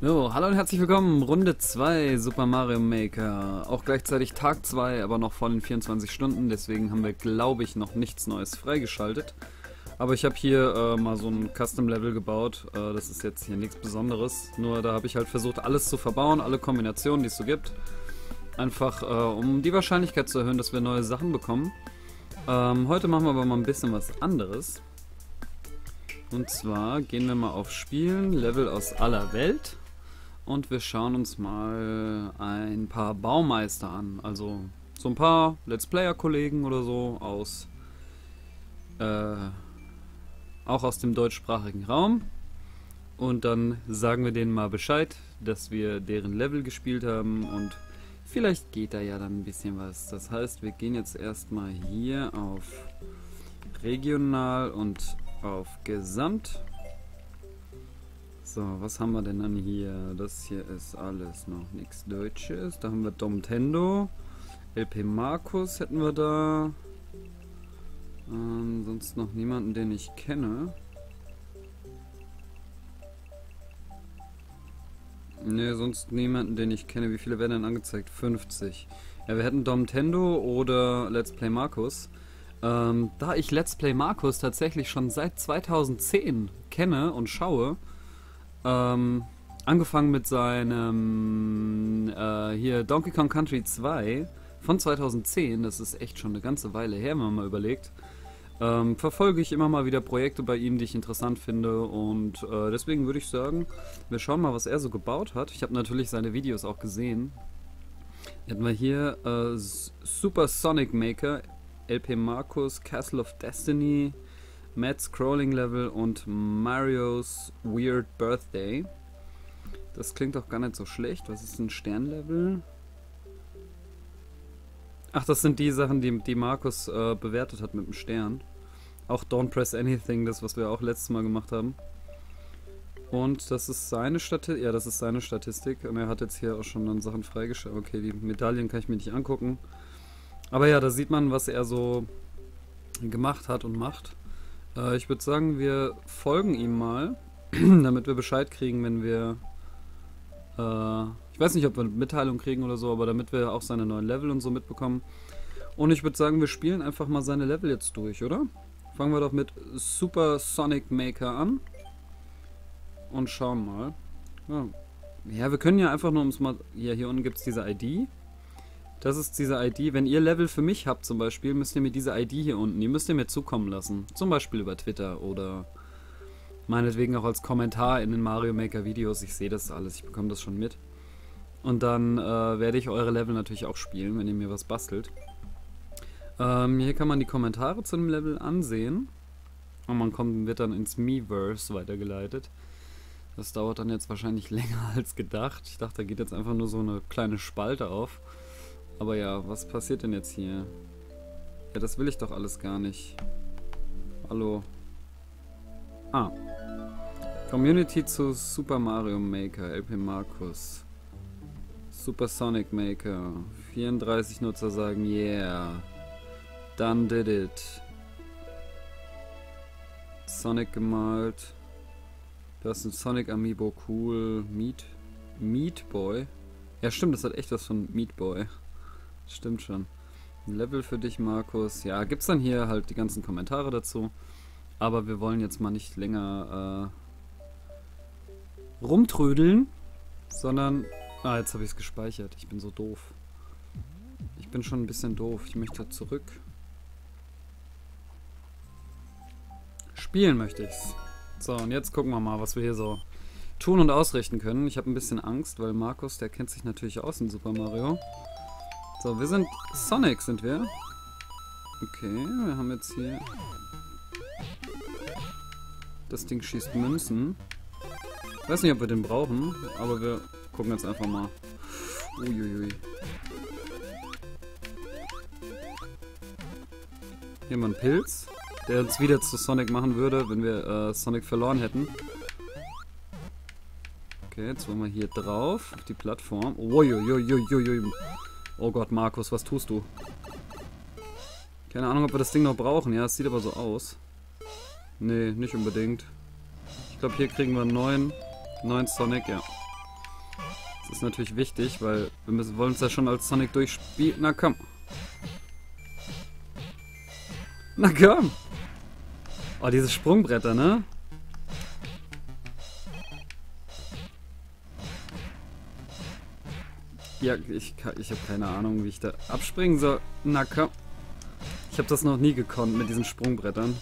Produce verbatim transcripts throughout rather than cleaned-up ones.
So, hallo und herzlich willkommen, Runde zwei Super Mario Maker. Auch gleichzeitig Tag zwei, aber noch vor den vierundzwanzig Stunden, deswegen haben wir, glaube ich, noch nichts Neues freigeschaltet. Aber ich habe hier äh, mal so ein Custom-Level gebaut, äh, das ist jetzt hier nichts Besonderes, nur da habe ich halt versucht, alles zu verbauen, alle Kombinationen, die es so gibt. Einfach, äh, um die Wahrscheinlichkeit zu erhöhen, dass wir neue Sachen bekommen. Ähm, heute machen wir aber mal ein bisschen was anderes. Und zwar gehen wir mal auf Spielen, Level aus aller Welt. Und wir schauen uns mal ein paar Baumeister an. Also so ein paar Let's Player-Kollegen oder so aus äh, auch aus dem deutschsprachigen Raum. Und dann sagen wir denen mal Bescheid, dass wir deren Level gespielt haben und vielleicht geht da ja dann ein bisschen was. Das heißt, wir gehen jetzt erstmal hier auf Regional und auf Gesamt. So, was haben wir denn dann hier? Das hier ist alles noch nichts Deutsches. Da haben wir Domtendo. L P Markus hätten wir da. Ähm, sonst noch niemanden, den ich kenne. Ne, sonst niemanden, den ich kenne. Wie viele werden denn angezeigt? fünfzig. Ja, wir hätten Domtendo oder Let's Play Markus. Ähm, da ich Let's Play Markus tatsächlich schon seit zweitausendzehn kenne und schaue, Ähm, angefangen mit seinem äh, hier Donkey Kong Country zwei von zweitausendzehn, das ist echt schon eine ganze Weile her, wenn man mal überlegt, ähm, verfolge ich immer mal wieder Projekte bei ihm, die ich interessant finde und äh, deswegen würde ich sagen, wir schauen mal, was er so gebaut hat. Ich habe natürlich seine Videos auch gesehen. Hätten wir hier äh, Super Sonic Maker, L P Markus, Castle of Destiny, Mad Scrolling Level und Mario's Weird Birthday. Das klingt doch gar nicht so schlecht. Was ist ein Sternlevel? Ach, das sind die Sachen, die, die Markus äh, bewertet hat mit dem Stern. Auch Don't Press Anything, das was wir auch letztes Mal gemacht haben. Und das ist seine Statistik. Ja, das ist seine Statistik. Und er hat jetzt hier auch schon dann Sachen freigeschaltet. Okay, die Medaillen kann ich mir nicht angucken. Aber ja, da sieht man, was er so gemacht hat und macht. Ich würde sagen, wir folgen ihm mal, damit wir Bescheid kriegen, wenn wir, äh, ich weiß nicht, ob wir eine Mitteilung kriegen oder so, aber damit wir auch seine neuen Level und so mitbekommen. Und ich würde sagen, wir spielen einfach mal seine Level jetzt durch, oder? Fangen wir doch mit Super Sonic Maker an und schauen mal. Ja, ja wir können ja einfach nur ums mal, ja, hier unten gibt es diese I D. Das ist diese I D. Wenn ihr Level für mich habt zum Beispiel, müsst ihr mir diese I D hier unten, die müsst ihr mir zukommen lassen. Zum Beispiel über Twitter oder meinetwegen auch als Kommentar in den Mario Maker Videos. Ich sehe das alles, ich bekomme das schon mit. Und dann äh, werde ich eure Level natürlich auch spielen, wenn ihr mir was bastelt. Ähm, hier kann man die Kommentare zu dem Level ansehen. Und man kommt, wird dann ins Miiverse weitergeleitet. Das dauert dann jetzt wahrscheinlich länger als gedacht. Ich dachte, da geht jetzt einfach nur so eine kleine Spalte auf. Aber ja, was passiert denn jetzt hier? Ja, das will ich doch alles gar nicht. Hallo. Ah. Community zu Super Mario Maker, L P Markus. Super Sonic Maker. vierunddreißig Nutzer sagen yeah. Done did it. Sonic gemalt. Du hast einen Sonic Amiibo, cool. Meat. Meat Boy. Ja stimmt, das hat echt was von Meat Boy. Stimmt schon. Ein Level für dich, Markus. Ja, gibt's dann hier halt die ganzen Kommentare dazu. Aber wir wollen jetzt mal nicht länger äh, rumtrödeln, sondern... Ah, jetzt habe ich es gespeichert. Ich bin so doof. Ich bin schon ein bisschen doof. Ich möchte zurück. Spielen möchte ich's. So, und jetzt gucken wir mal, was wir hier so tun und ausrichten können. Ich habe ein bisschen Angst, weil Markus, der kennt sich natürlich aus in Super Mario. So, wir sind Sonic, sind wir. Okay, wir haben jetzt hier... Das Ding schießt Münzen. Ich weiß nicht, ob wir den brauchen, aber wir gucken jetzt einfach mal. Uiuiui. Hier mal ein Pilz, der uns wieder zu Sonic machen würde, wenn wir äh, Sonic verloren hätten. Okay, jetzt wollen wir hier drauf, auf die Plattform. Uiuiuiui. Oh Gott, Markus, was tust du? Keine Ahnung, ob wir das Ding noch brauchen. Ja, es sieht aber so aus. Nee, nicht unbedingt. Ich glaube, hier kriegen wir einen neuen, neuen Sonic, ja. Das ist natürlich wichtig, weil wir müssen, wollen uns ja schon als Sonic durchspielen. Na komm. Na komm. Oh, diese Sprungbretter, ne? Ja, ich, ich habe keine Ahnung, wie ich da abspringen soll. Na komm. Ich habe das noch nie gekonnt mit diesen Sprungbrettern.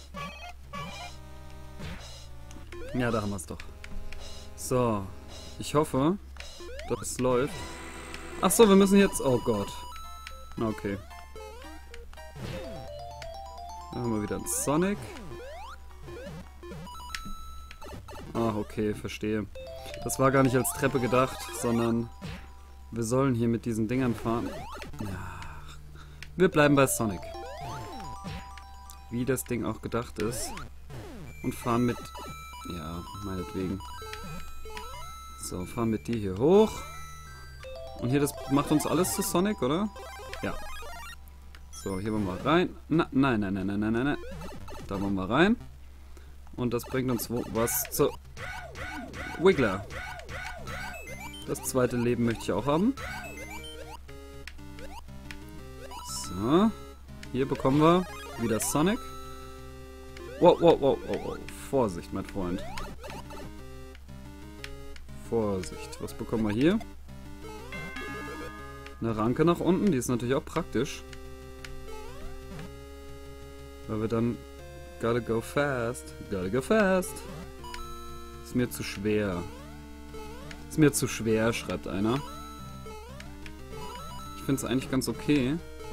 Ja, da haben wir es doch. So. Ich hoffe, dass es läuft. Ach so, wir müssen jetzt... Oh Gott. Okay. Dann haben wir wieder einen Sonic. Ach, okay, verstehe. Das war gar nicht als Treppe gedacht, sondern wir sollen hier mit diesen Dingern fahren. Ach, wir bleiben bei Sonic. Wie das Ding auch gedacht ist. Und fahren mit... Ja, meinetwegen. So, fahren mit dir hier hoch. Und hier, das macht uns alles zu Sonic, oder? Ja. So, hier wollen wir rein. Na, nein, nein, nein, nein, nein, nein. Da wollen wir rein. Und das bringt uns wo, was zu... Wiggler. Das zweite Leben möchte ich auch haben. So. Hier bekommen wir wieder Sonic. Wow, wow, wow, wow, wow. Vorsicht, mein Freund. Vorsicht. Was bekommen wir hier? Eine Ranke nach unten. Die ist natürlich auch praktisch. Weil wir dann... Gotta go fast. Gotta go fast. Ist mir zu schwer. Ist mir zu schwer, schreibt einer. Ich finde es eigentlich ganz okay.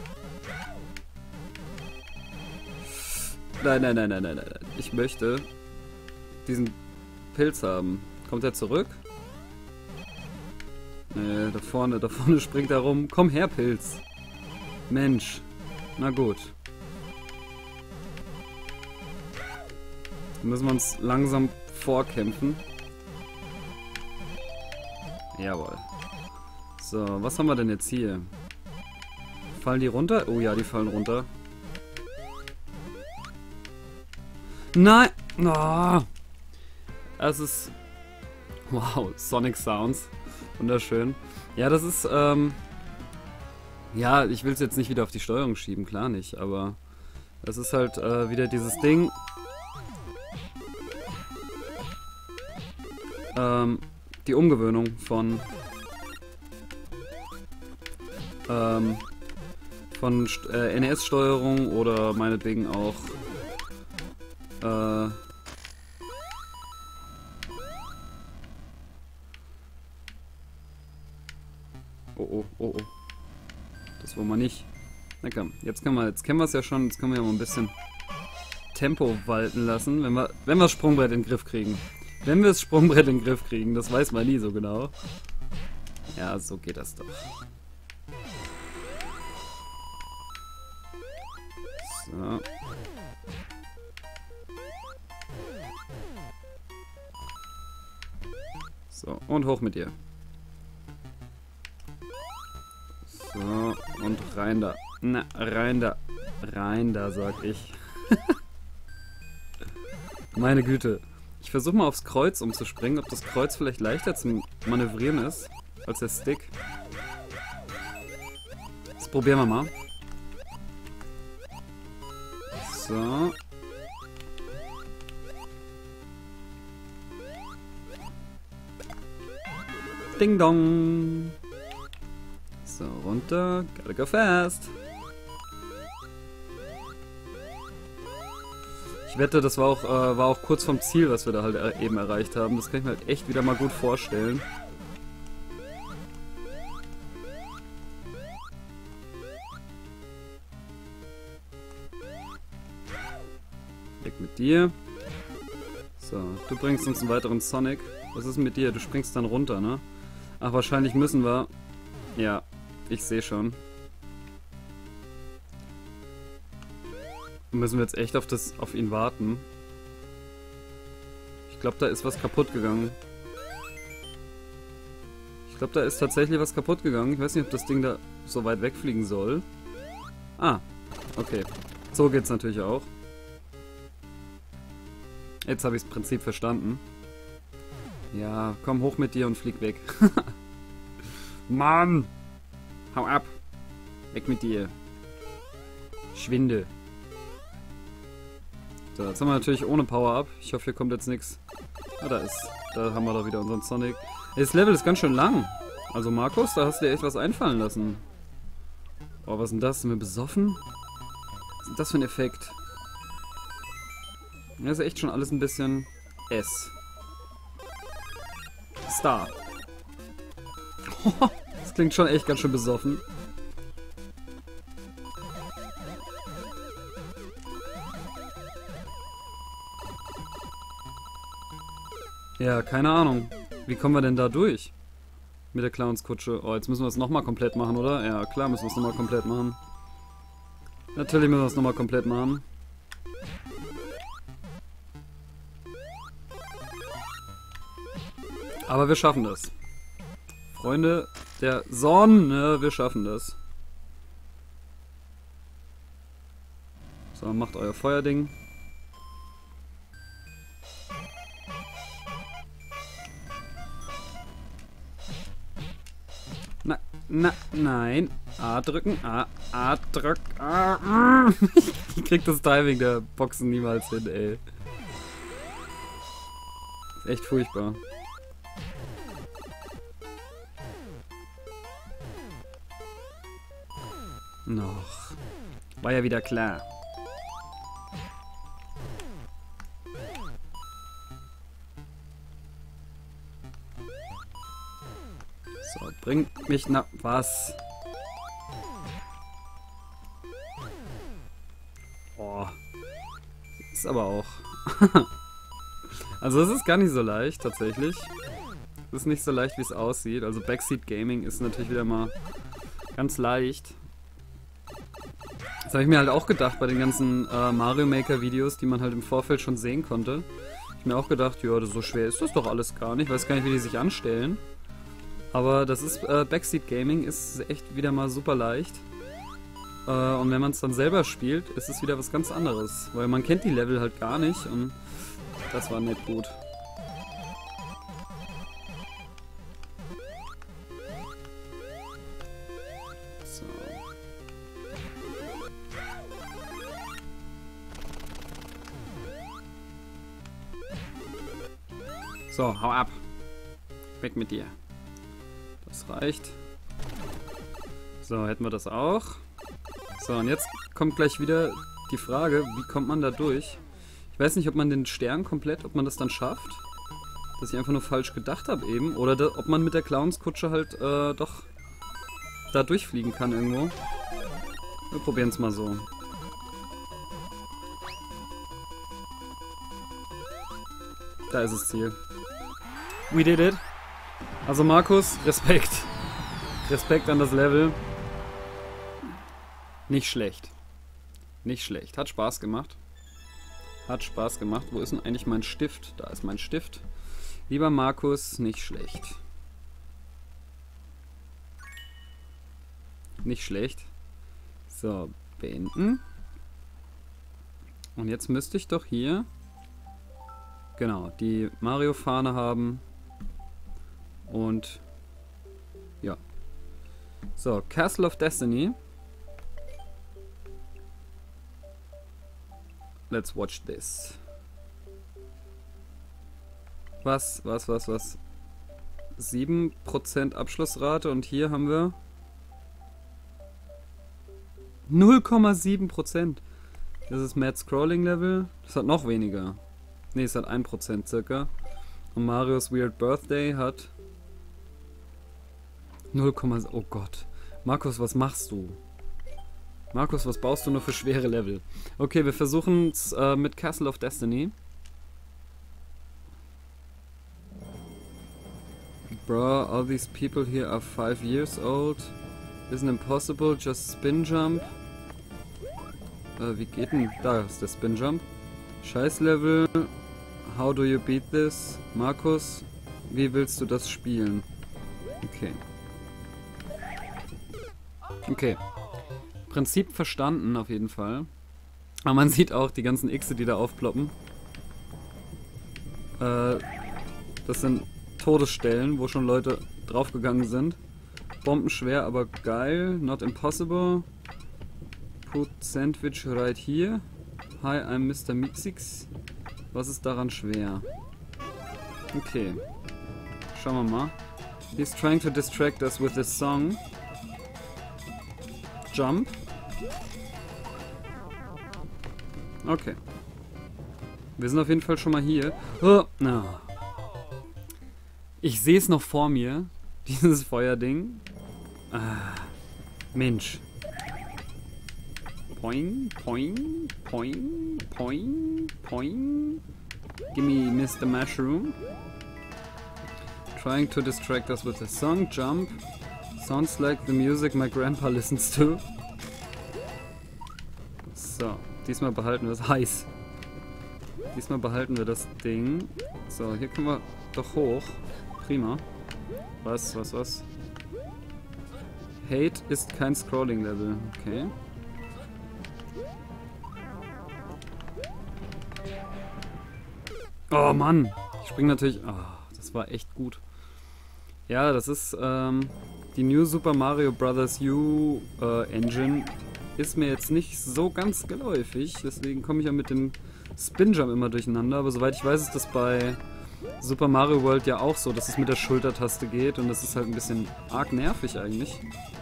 Nein, nein, nein, nein, nein, nein. Ich möchte diesen Pilz haben. Kommt er zurück? Nee, da vorne, da vorne springt er rum. Komm her, Pilz. Mensch. Na gut. Dann müssen wir uns langsam vorkämpfen. Jawohl. So, was haben wir denn jetzt hier? Fallen die runter? Oh ja, die fallen runter. Nein! Oh. Es ist... Wow, Sonic Sounds. Wunderschön. Ja, das ist, ähm... Ja, ich will es jetzt nicht wieder auf die Steuerung schieben, klar nicht, aber... Das ist halt äh, wieder dieses Ding... Ähm, die Umgewöhnung von... Ähm... Von äh, N E S-Steuerung oder meinetwegen auch... Äh... Oh, oh, oh, oh. Das wollen wir nicht. Na komm, jetzt können wir, jetzt kennen wir es ja schon, jetzt können wir ja mal ein bisschen Tempo walten lassen, wenn wir, wenn wir das Sprungbrett in den Griff kriegen. Wenn wir das Sprungbrett in den Griff kriegen, das weiß man nie so genau. Ja, so geht das doch. So. So, und hoch mit dir. So, und rein da. Na, rein da. Rein da, sag ich. Meine Güte. Ich versuche mal aufs Kreuz umzuspringen, ob das Kreuz vielleicht leichter zum Manövrieren ist als der Stick. Das probieren wir mal. So. Ding dong. So, runter. Gotta go fast. Ich wette, das war auch, äh, war auch kurz vom Ziel, was wir da halt äh, eben erreicht haben. Das kann ich mir halt echt wieder mal gut vorstellen. Weg mit dir. So, du bringst uns einen weiteren Sonic. Was ist mit dir? Du springst dann runter, ne? Ach, wahrscheinlich müssen wir... Ja, ich sehe schon. Müssen wir jetzt echt auf, das, auf ihn warten. Ich glaube, da ist was kaputt gegangen. Ich glaube, da ist tatsächlich was kaputt gegangen. Ich weiß nicht, ob das Ding da so weit wegfliegen soll. Ah, okay. So geht's natürlich auch. Jetzt habe ich das Prinzip verstanden. Ja, komm hoch mit dir und flieg weg. Mann! Hau ab! Weg mit dir! Schwinde! So, jetzt haben wir natürlich ohne Power-Up. Ich hoffe, hier kommt jetzt nichts. Ah, da ist. Da haben wir doch wieder unseren Sonic. Das Level ist ganz schön lang. Also, Markus, da hast du dir echt was einfallen lassen. Oh, was ist denn das? Sind wir besoffen? Was ist das für ein Effekt? Das ist echt schon alles ein bisschen S. Star. Das klingt schon echt ganz schön besoffen. Ja, keine Ahnung. Wie kommen wir denn da durch? Mit der Clownskutsche. Oh, jetzt müssen wir es nochmal komplett machen, oder? Ja, klar müssen wir es nochmal komplett machen. Natürlich müssen wir es nochmal komplett machen. Aber wir schaffen das. Freunde der Sonne, wir schaffen das. So, macht euer Feuerding. Na, na, nein. A drücken, A, A drück, A. Ich krieg das Timing der Boxen niemals hin, ey. Ist echt furchtbar. Noch. War ja wieder klar. So, bringt mich nach was? Oh. Ist aber auch. Also es ist gar nicht so leicht, tatsächlich. Es ist nicht so leicht, wie es aussieht. Also Backseat Gaming ist natürlich wieder mal ganz leicht. Das habe ich mir halt auch gedacht bei den ganzen äh, Mario Maker Videos, die man halt im Vorfeld schon sehen konnte. Ich habe mir auch gedacht, ja, so schwer ist das doch alles gar nicht. Ich weiß gar nicht, wie die sich anstellen. Aber das ist, äh, Backseat Gaming ist echt wieder mal super leicht. Äh, und wenn man es dann selber spielt, ist es wieder was ganz anderes. Weil man kennt die Level halt gar nicht und das war nicht gut. So, hau ab. Weg mit dir. Das reicht. So, hätten wir das auch. So, und jetzt kommt gleich wieder die Frage, wie kommt man da durch? Ich weiß nicht, ob man den Stern komplett, ob man das dann schafft. Dass ich einfach nur falsch gedacht habe eben. Oder da, ob man mit der Clownskutsche halt äh, doch da durchfliegen kann irgendwo. Wir probieren es mal so. Da ist das Ziel. We did it. Also Markus, Respekt. Respekt an das Level. Nicht schlecht. Nicht schlecht. Hat Spaß gemacht. Hat Spaß gemacht. Wo ist denn eigentlich mein Stift? Da ist mein Stift. Lieber Markus, nicht schlecht. Nicht schlecht. So, beenden. Und jetzt müsste ich doch hier genau die Mario-Fahne haben. Und ja. So, Castle of Destiny. Let's watch this. Was, was, was, was? sieben Prozent Abschlussrate und hier haben wir null Komma sieben Prozent. Das ist Mad Scrolling Level. Das hat noch weniger. Ne, es hat ein Prozent circa. Und Marios Weird Birthday hat null, oh Gott. Markus, was machst du? Markus, was baust du nur für schwere Level? Okay, wir versuchen es äh, mit Castle of Destiny. Bro, all these people here are five years old. Isn't impossible, just spin jump. Äh, wie geht denn? Da ist der Spin Jump. Scheiß Level. How do you beat this? Markus, wie willst du das spielen? Okay. Okay. Prinzip verstanden, auf jeden Fall. Aber man sieht auch die ganzen Xe, die da aufploppen. Äh, das sind Todesstellen, wo schon Leute draufgegangen sind. Bombenschwer, aber geil. Not impossible. Put sandwich right here. Hi, I'm Mister Mixix. Was ist daran schwer? Okay. Schauen wir mal. He's trying to distract us with this song. Jump. Okay. Wir sind auf jeden Fall schon mal hier. Oh, no. Ich sehe es noch vor mir. Dieses Feuerding. Ah, Mensch. Poing, poing, poing, poing, poing. Gimme Mister Mushroom. Trying to distract us with a song. Jump. Sounds like the music my grandpa listens to. So, diesmal behalten wir es. Heiß. Diesmal behalten wir das Ding. So, hier können wir doch hoch. Prima. Was, was, was? Hate ist kein Scrolling-Level. Okay. Oh Mann! Ich spring natürlich... Oh, das war echt gut. Ja, das ist ähm, die New Super Mario Bros. U äh, Engine. Ist mir jetzt nicht so ganz geläufig. Deswegen komme ich ja mit dem Spin-Jump immer durcheinander. Aber soweit ich weiß, ist das bei Super Mario World ja auch so, dass es mit der Schultertaste geht. Und das ist halt ein bisschen arg nervig eigentlich.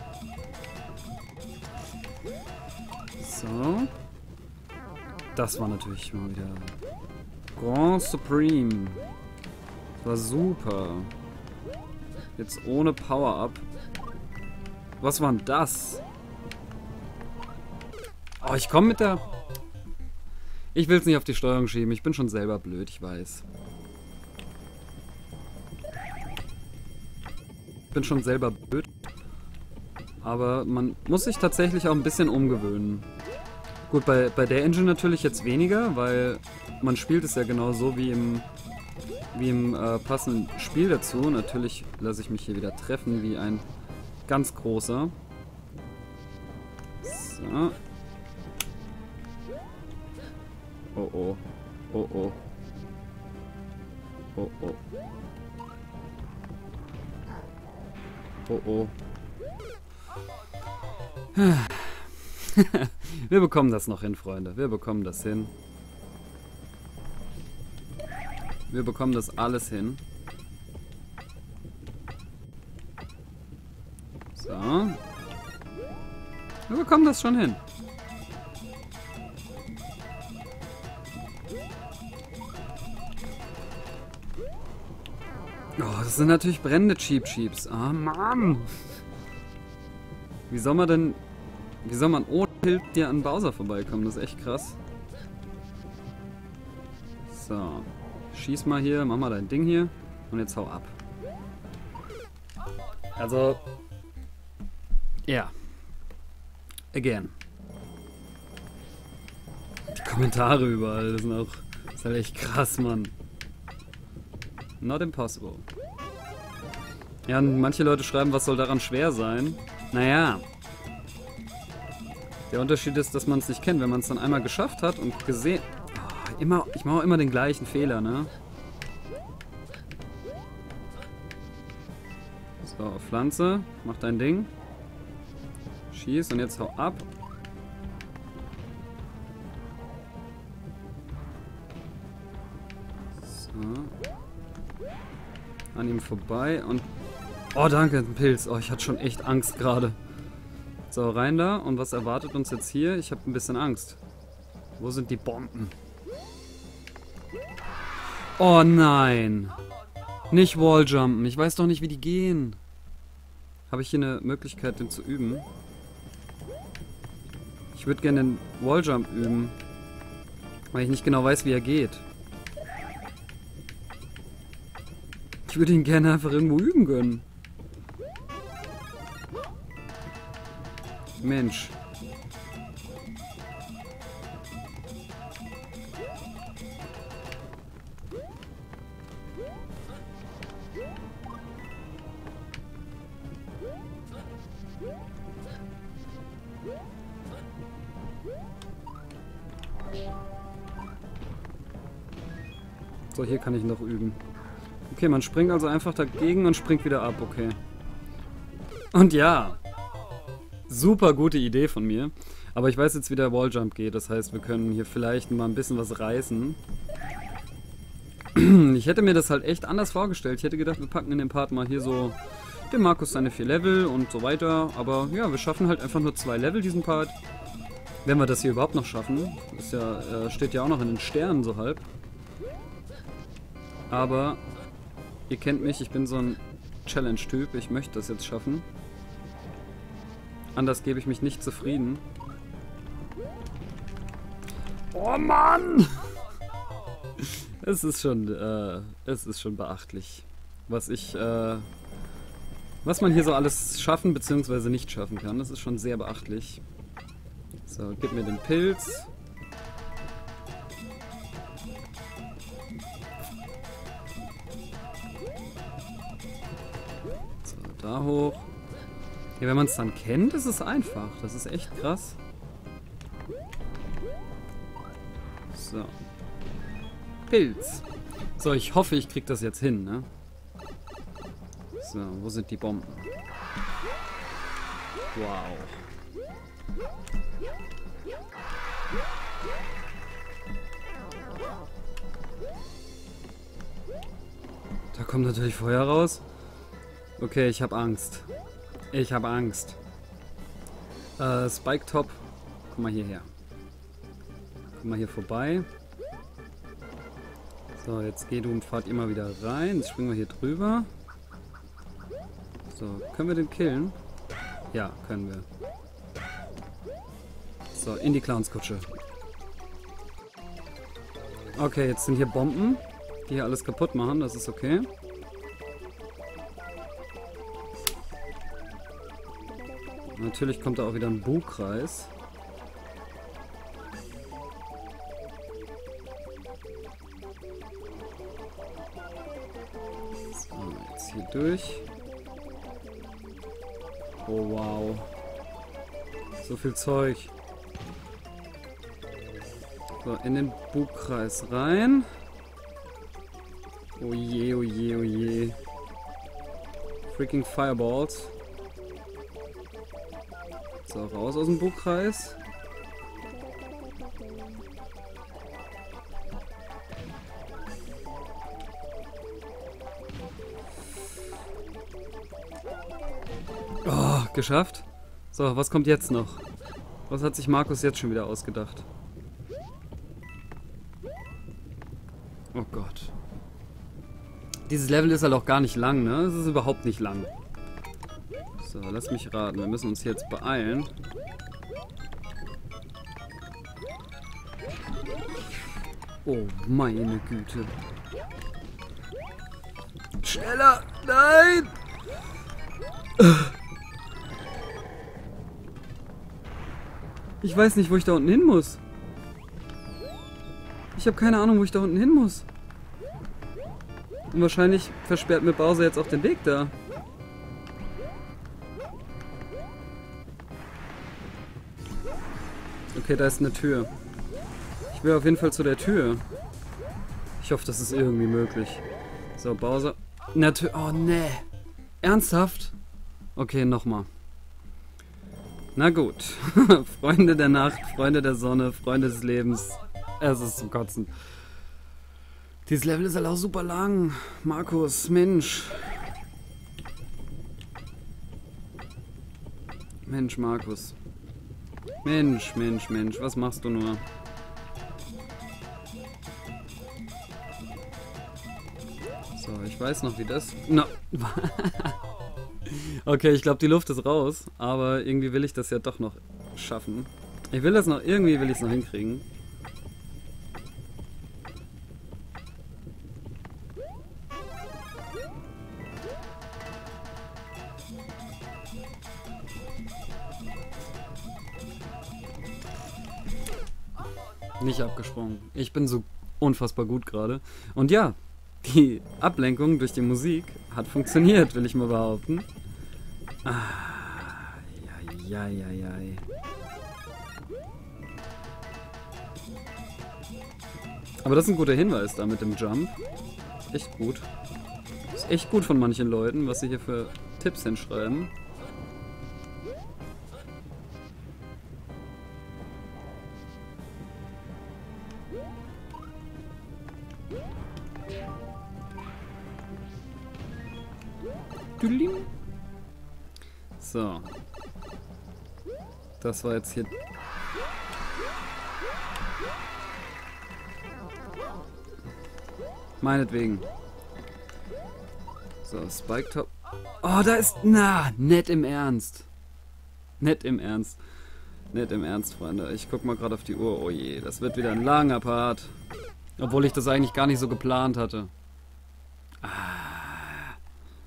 So. Das war natürlich mal wieder Grand Supreme. Das war super. Jetzt ohne Power-Up. Was war denn das? Oh, ich komme mit der... Ich will es nicht auf die Steuerung schieben. Ich bin schon selber blöd, ich weiß. Ich bin schon selber blöd. Aber man muss sich tatsächlich auch ein bisschen umgewöhnen. Gut, bei, bei der Engine natürlich jetzt weniger, weil man spielt es ja genau so wie im, wie im äh, passenden Spiel dazu. Natürlich lasse ich mich hier wieder treffen wie ein ganz großer. So. Oh oh. Oh oh. Oh oh. Oh oh. Wir bekommen das noch hin, Freunde. Wir bekommen das hin. Wir bekommen das alles hin. So. Wir bekommen das schon hin. Oh, das sind natürlich brennende Cheap Cheeps. Ah, Mann! Wie soll man denn... Wie soll man ohne Hilfe an Bowser vorbeikommen? Das ist echt krass. So. Schieß mal hier, mach mal dein Ding hier. Und jetzt hau ab. Also... Ja. Yeah. Again. Die Kommentare überall, das sind auch... Das ist halt echt krass, Mann. Not impossible. Ja, und manche Leute schreiben, was soll daran schwer sein? Naja. Der Unterschied ist, dass man es nicht kennt. Wenn man es dann einmal geschafft hat und gesehen... Oh, immer, ich mache immer den gleichen Fehler, ne? So, Pflanze. Mach dein Ding. Schieß und jetzt hau ab. So. An ihm vorbei und... Oh, danke, ein Pilz. Oh, ich hatte schon echt Angst gerade. So, rein da. Und was erwartet uns jetzt hier? Ich habe ein bisschen Angst. Wo sind die Bomben? Oh nein. Nicht Walljumpen. Ich weiß doch nicht, wie die gehen. Habe ich hier eine Möglichkeit, den zu üben? Ich würde gerne den Walljump üben. Weil ich nicht genau weiß, wie er geht. Ich würde ihn gerne einfach irgendwo üben können. Mensch. So, hier kann ich noch üben. Okay, man springt also einfach dagegen und springt wieder ab, okay. Und ja, super gute Idee von mir. Aber ich weiß jetzt, wie der Walljump geht. Das heißt, wir können hier vielleicht mal ein bisschen was reißen. Ich hätte mir das halt echt anders vorgestellt. Ich hätte gedacht, wir packen in den Part mal hier so dem Markus seine vier Level und so weiter. Aber ja, wir schaffen halt einfach nur zwei Level diesen Part. Wenn wir das hier überhaupt noch schaffen. Das ja, äh, steht ja auch noch in den Sternen so halb. Aber ihr kennt mich, ich bin so ein Challenge-Typ. Ich möchte das jetzt schaffen. Anders gebe ich mich nicht zufrieden. Oh Mann! Es ist schon, äh, es ist schon beachtlich, was ich, äh, was man hier so alles schaffen bzw. nicht schaffen kann. Das ist schon sehr beachtlich. So, gib mir den Pilz. So, da hoch. Ja, wenn man es dann kennt, ist es einfach. Das ist echt krass. So. Pilz. So, ich hoffe, ich krieg das jetzt hin, ne? So, wo sind die Bomben? Wow. Da kommt natürlich Feuer raus. Okay, ich habe Angst. Ich habe Angst. Äh, Spike Top. Komm mal hierher. Komm mal hier vorbei. So, jetzt geh du und fahrt immer wieder rein. Jetzt springen wir hier drüber. So, können wir den killen? Ja, können wir. So, in die Clownskutsche. Okay, jetzt sind hier Bomben, die hier alles kaputt machen. Das ist okay. Natürlich kommt da auch wieder ein Bugkreis. So, jetzt hier durch. Oh wow. So viel Zeug. So, in den Bugkreis rein. Oh je, oh je, oh je. Freaking Fireballs. So, raus aus dem Bugkreis. Oh, geschafft. So, was kommt jetzt noch? Was hat sich Markus jetzt schon wieder ausgedacht? Oh Gott. Dieses Level ist halt auch gar nicht lang, ne? Es ist überhaupt nicht lang. So, lass mich raten. Wir müssen uns hier jetzt beeilen. Oh, meine Güte. Schneller! Nein! Ich weiß nicht, wo ich da unten hin muss. Ich habe keine Ahnung, wo ich da unten hin muss. Und wahrscheinlich versperrt mir Bowser jetzt auch den Weg da. Okay, da ist eine Tür. Ich will auf jeden Fall zu der Tür. Ich hoffe, das ist irgendwie möglich. So, Bowser. Natürlich. Oh, nee. Ernsthaft? Okay, nochmal. Na gut. Freunde der Nacht, Freunde der Sonne, Freunde des Lebens. Es ist zum Kotzen. Dieses Level ist halt auch super lang. Markus, Mensch. Mensch, Markus. Mensch, Mensch, Mensch. Was machst du nur? So, ich weiß noch, wie das... No. Okay, ich glaube, die Luft ist raus. Aber irgendwie will ich das ja doch noch schaffen. Ich will das noch... Irgendwie will ich es noch hinkriegen. Nicht abgesprungen. Ich bin so unfassbar gut gerade. Und ja, die Ablenkung durch die Musik hat funktioniert, will ich mal behaupten. Ah, ja, ja, ja, ja. Aber das ist ein guter Hinweis da mit dem Jump. Ist echt gut. Ist echt gut von manchen Leuten, was sie hier für Tipps hinschreiben. So. Das war jetzt hier... Meinetwegen. So, Spike Top. Oh, da ist... Na, nett im Ernst. Nett im Ernst. Nett im Ernst, Freunde. Ich guck mal gerade auf die Uhr. Oh je, das wird wieder ein langer Part. Obwohl ich das eigentlich gar nicht so geplant hatte. Ah.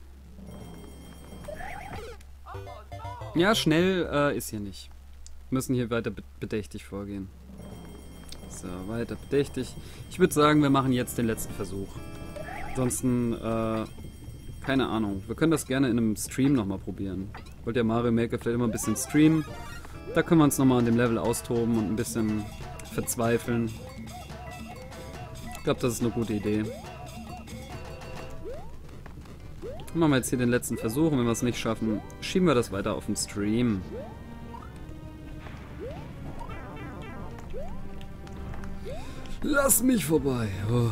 Ja, schnell äh, ist hier nicht. Wir müssen hier weiter bedächtig vorgehen. So, weiter bedächtig. Ich würde sagen, wir machen jetzt den letzten Versuch. Ansonsten, äh, keine Ahnung. Wir können das gerne in einem Stream nochmal probieren. Wollt ihr Mario Maker vielleicht immer ein bisschen streamen? Da können wir uns nochmal an dem Level austoben und ein bisschen verzweifeln. Ich glaube, das ist eine gute Idee. Machen wir jetzt hier den letzten Versuch und wenn wir es nicht schaffen, schieben wir das weiter auf den Stream. Lass mich vorbei. Oh.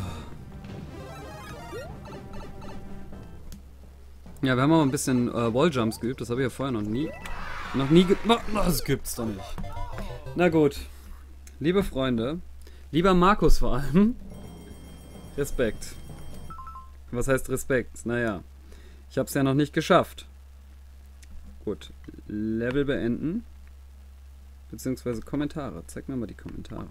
Ja, wir haben auch ein bisschen äh, Walljumps geübt. Das habe ich ja vorher noch nie. Noch nie ge... Oh, das gibt's doch nicht. Na gut. Liebe Freunde. Lieber Markus vor allem. Respekt. Was heißt Respekt? Naja. Ich habe es ja noch nicht geschafft. Gut. Level beenden. Beziehungsweise Kommentare. Zeig mir mal die Kommentare.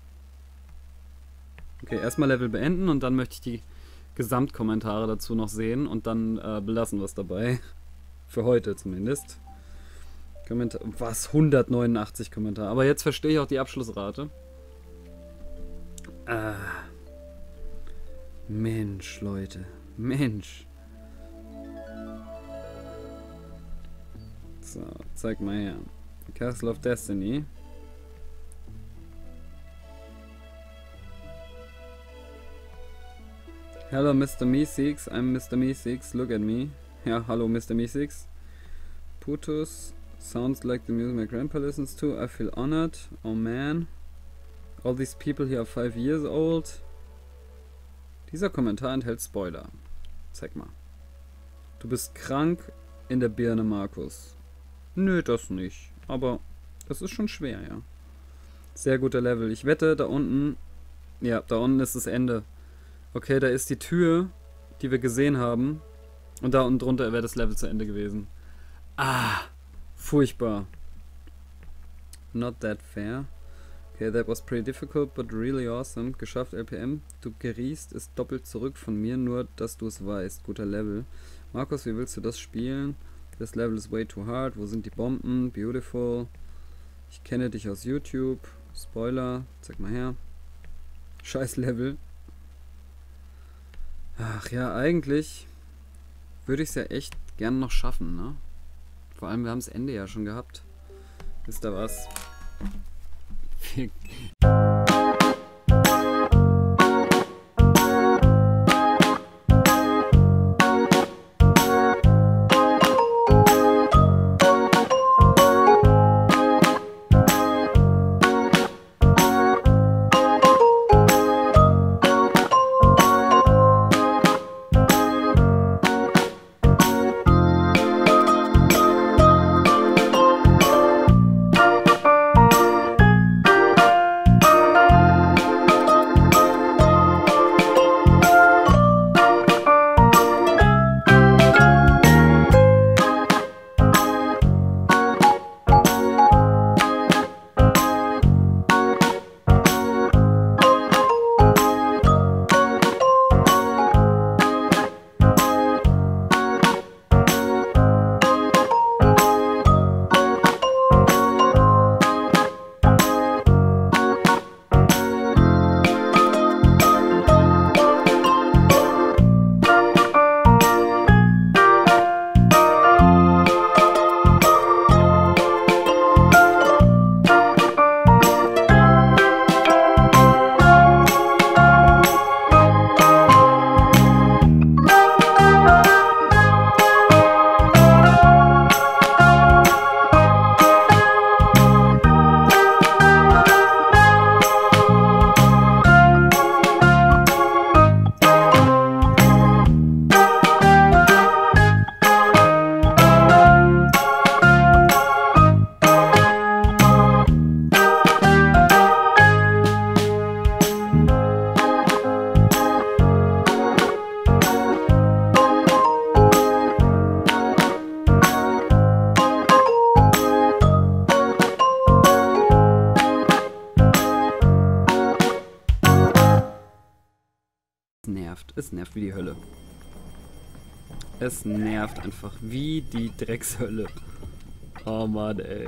Okay, erstmal Level beenden und dann möchte ich die Gesamtkommentare dazu noch sehen und dann äh, belassen wir es dabei. Für heute zumindest. Kommentar was? hundertneunundachtzig Kommentare. Aber jetzt verstehe ich auch die Abschlussrate. Ah. Mensch, Leute. Mensch. So, zeig mal her. Castle of Destiny. Hello, Mister Meeseeks. I'm Mister Meeseeks. Look at me. Ja, hallo, Mister Meeseeks. Putus. Sounds like the music my grandpa listens to. I feel honored. Oh man. All these people here are five years old. Dieser Kommentar enthält Spoiler. Zeig mal. Du bist krank in der Birne, Markus. Nö, das nicht. Aber das ist schon schwer, ja. Sehr guter Level. Ich wette, da unten... Ja, da unten ist das Ende. Okay, da ist die Tür, die wir gesehen haben. Und da unten drunter wäre das Level zu Ende gewesen. Ah, furchtbar. Not that fair. Okay, that was pretty difficult, but really awesome. Geschafft, L P M. Du geriest ist doppelt zurück von mir, nur dass du es weißt. Guter Level. Markus, wie willst du das spielen? Das Level is way too hard. Wo sind die Bomben? Beautiful. Ich kenne dich aus YouTube. Spoiler. Zeig mal her. Scheiß Level. Ach ja, eigentlich würde ich es ja echt gern noch schaffen, ne? Vor allem, wir haben das Ende ja schon gehabt. Wisst ihr was? Wir nervt wie die Hölle. Es nervt einfach wie die Dreckshölle. Oh Mann, ey.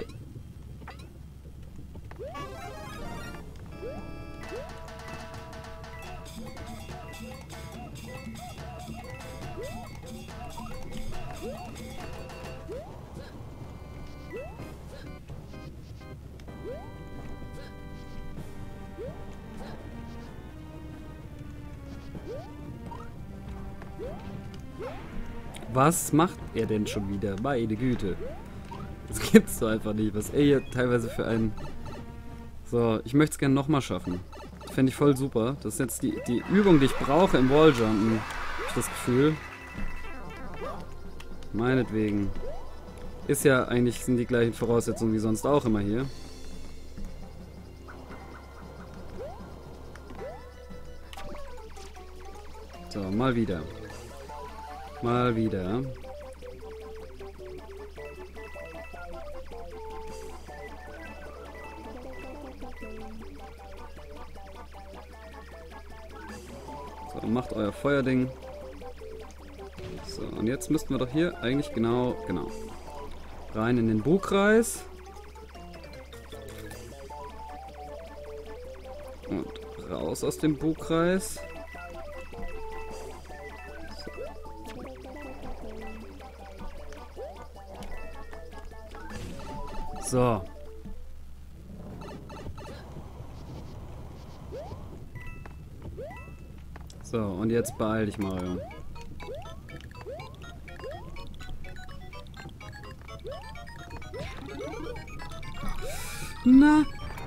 Was macht er denn schon wieder? Meine Güte. Das gibt's doch einfach nicht. Was er hier teilweise für einen... So, ich möchte es gerne nochmal schaffen. Fände ich voll super. Das ist jetzt die, die Übung, die ich brauche im Walljumpen. Hab ich das Gefühl. Meinetwegen. Ist ja eigentlich, sind die gleichen Voraussetzungen wie sonst auch immer hier. So, mal wieder. Mal wieder. So, macht euer Feuerding. So, und jetzt müssten wir doch hier eigentlich genau, genau, rein in den Bugkreis. Und raus aus dem Bugkreis. So. So, und jetzt beeil dich, Mario. Na?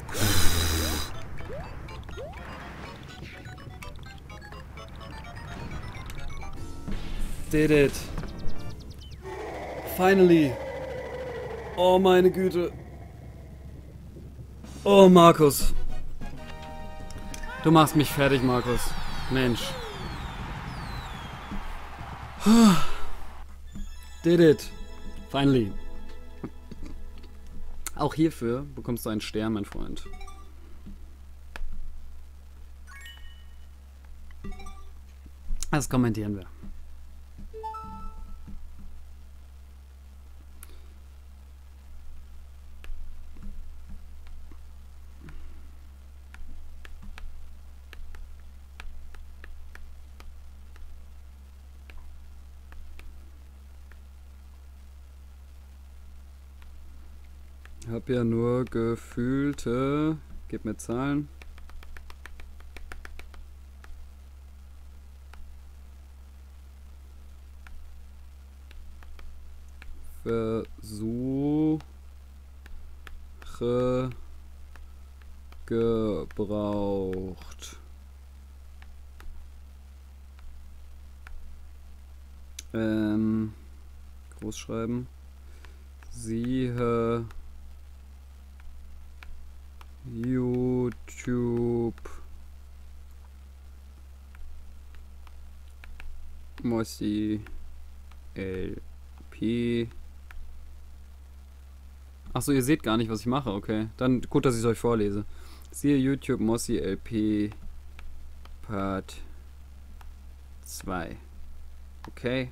Did it. Finally. Oh, meine Güte. Oh, Markus. Du machst mich fertig, Markus. Mensch. Did it. Finally. Auch hierfür bekommst du einen Stern, mein Freund. Das kommentieren wir. Ich habe ja nur gefühlte... Gib mir Zahlen. Versuche gebraucht. Ähm, großschreiben. Siehe YouTube Mossy L P. Achso, ihr seht gar nicht, was ich mache, okay. Dann gut, dass ich es euch vorlese. Siehe YouTube Mossy L P Part zwei. Okay.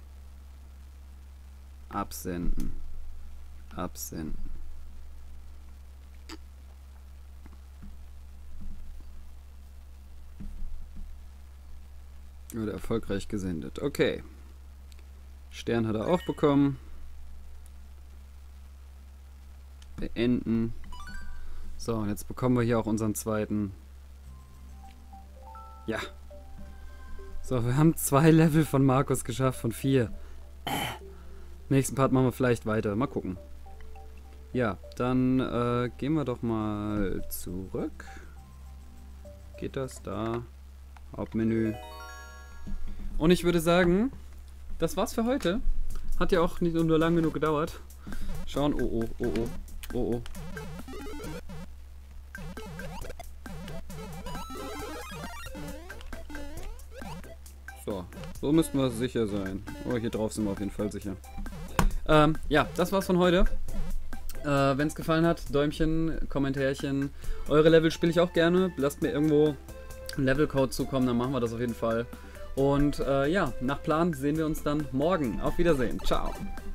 Absenden. Absenden. Wurde erfolgreich gesendet. Okay. Stern hat er auch bekommen. Beenden. So, und jetzt bekommen wir hier auch unseren zweiten. Ja. So, wir haben zwei Level von Markus geschafft, von vier. Äh. Nächsten Part machen wir vielleicht weiter. Mal gucken. Ja, dann äh, gehen wir doch mal zurück. Geht das da? Hauptmenü. Und ich würde sagen, das war's für heute. Hat ja auch nicht nur lang genug gedauert. Schauen. Oh, oh, oh, oh. Oh, oh. So, so müssten wir sicher sein. Oh, hier drauf sind wir auf jeden Fall sicher. Ähm, ja, das war's von heute. Äh, wenn es gefallen hat, Däumchen, Kommentärchen. Eure Level spiele ich auch gerne. Lasst mir irgendwo einen Levelcode zukommen, dann machen wir das auf jeden Fall. Und äh, ja, nach Plan sehen wir uns dann morgen. Auf Wiedersehen. Ciao.